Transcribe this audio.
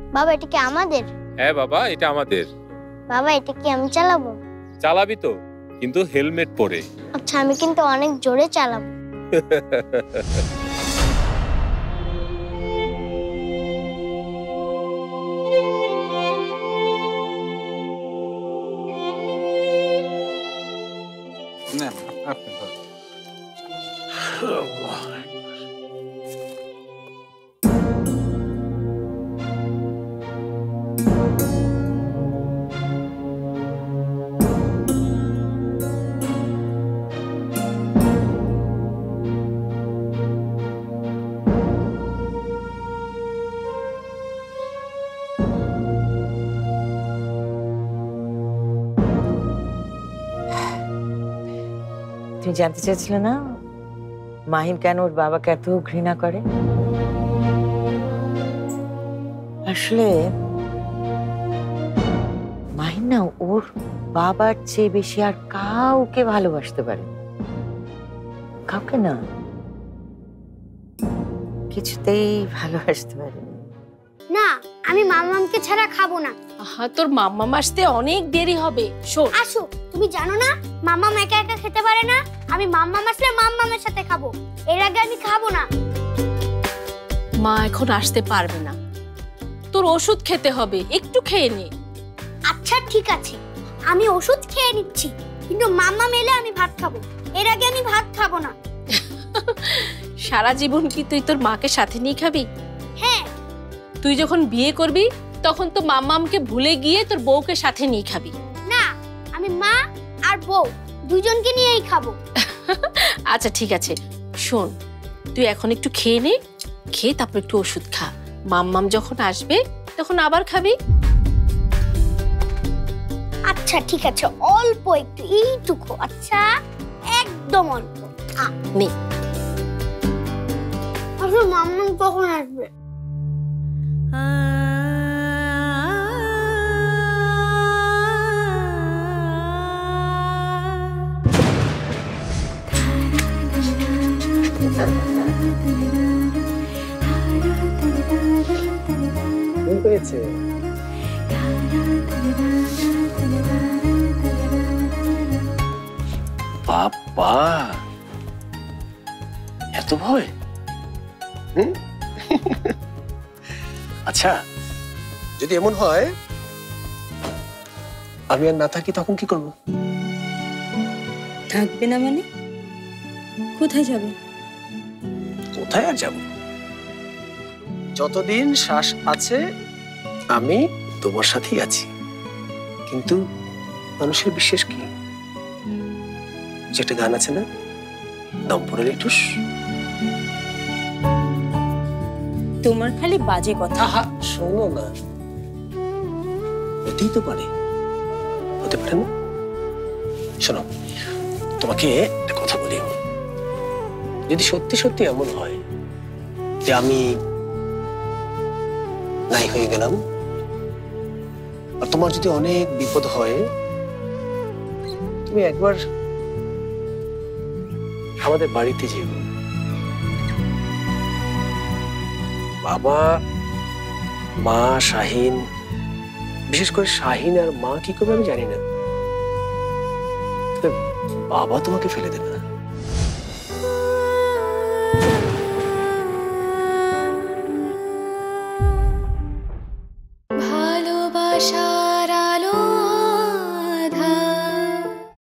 বাবা এটা কি আমাদের? হ্যাঁ বাবা, এটা আমাদের। বাবা এটা কি আমি চালাবো? চালাবি তো, কিন্তু হেলমেট পরে। আচ্ছা আমি কিন্তু অনেক জোরে চালাবো। না আপনি ধরুন। তুমি জানতে চেয়েছিলে না মাহিন কেন ওর বাবাকে এত ঘৃণা করে? আসলে মাহিন না ওর বাবার চেয়ে বেশি আর কাউকে ভালোবাসতে পারে, কাউকে না, কিছুতেই ভালোবাসতে পারে না। আমি মাম্মামকে ছাড়া খাবো না। আহা, তোর মাম্মাম আসতে অনেক দেরি হবে। শোন, আসো, তুমি জানো না মাম্মাম একা একা খেতে পারে না। আমি মাম্মাম আসলে মাম্মামের সাথে খাবো, এর আগে আমি খাবো না। মা এখন আসতে পারবে না, তোর ওষুধ খেতে হবে, একটু খেয়ে নে। আচ্ছা ঠিক আছে, আমি ওষুধ খেয়ে নিচ্ছি, কিন্তু মাম্মাম এলে আমি ভাত খাবো, এর আগে আমি ভাত খাবো না। সারা জীবন কি তুই তোর মাকে সাথে নিয়ে খাবি? হ্যাঁ। তুই যখন বিয়ে করবি তখন তো মাম্মামকে ভুলে গিয়ে তোর বউকে সাথে নিয়ে খাবি। না, আমি মা আর বউ দুজনকে নিয়েই খাবো। আচ্ছা ঠিক আছে, শোন, তুই এখন একটু খেয়ে নে, খেয়ে তারপর একটু ওষুধ খা। মাম্মাম যখন আসবে তখন আবার খাবি। আচ্ছা ঠিক আছে, অল্প একটু, এইটুকু। আচ্ছা একদম অল্প। নে। আসলে মাম্মাম কখন আসবে? হয়েছে বাবা, এত ভয়? আচ্ছা যদি এমন হয় আমি আর না থাকি তখন কি করব? থাকবে না মানে? কোথায় যাবে? কোথায় আর যাব, যতদিন শ্বাস আছে আমি তোমার সাথেই আছি। কিন্তু মানুষের বিশ্বাস কি, যেটা গান আছে না, দম পড়ে লেটুস। তোমার খালি বাজে কথা। আহা শোনো না, হতেই তো পারে, হতে পারে না? শোনো, তোমাকে একটা কথা বলি, যদি সত্যি সত্যি এমন হয় যে আমি নাই হয়ে গেলাম, আর তোমার যদি অনেক বিপদ হয়, তুমি একবার আমাদের বাড়িতে যেও। বাবা, মা, শাহিন, বিশেষ করে শাহিন আর মা কি করবে আমি জানি না, তবে বাবা তোমাকে ফেলে দেবে না।